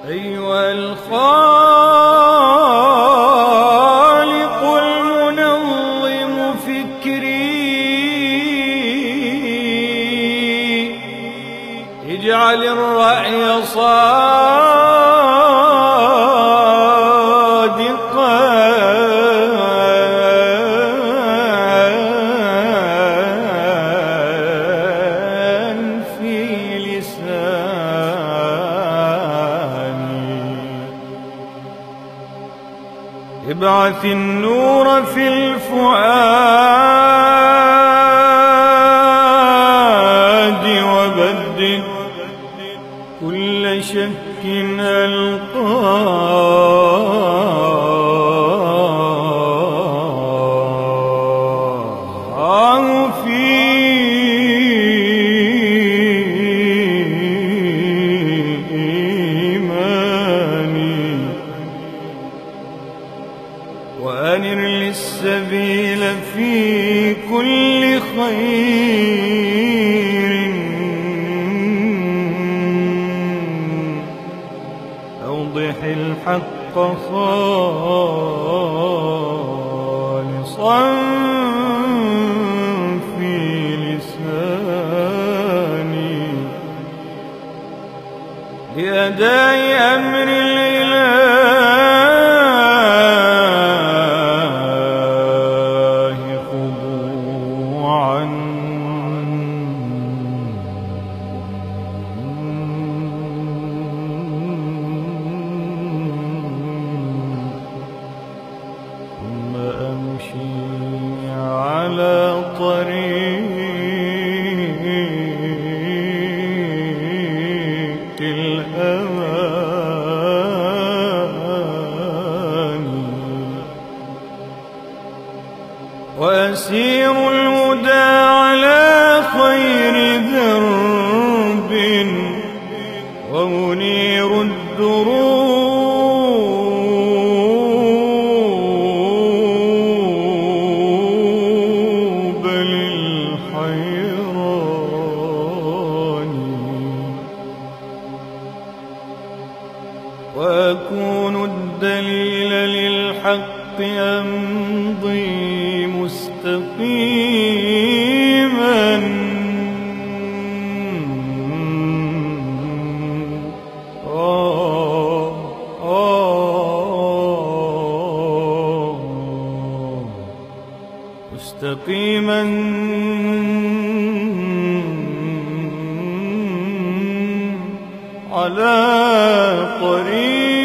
أيها الخالق المنظم فكري، اجعل الرأي صادقا في لساني، ابعث النور في الفؤاد وبدد كل شك ألقاه في إيماني، وأنر لي السبيل في كل خير، أوضح الحق خالصا في لساني، لأداء أمر الإله خضوعا ثم أمشي على طريق الأمان، وأسير الهدى على خير درب، وأنير الدروب للحيران، وأكون الدليل للحق أمضي مستقيما، مستقيما على طريق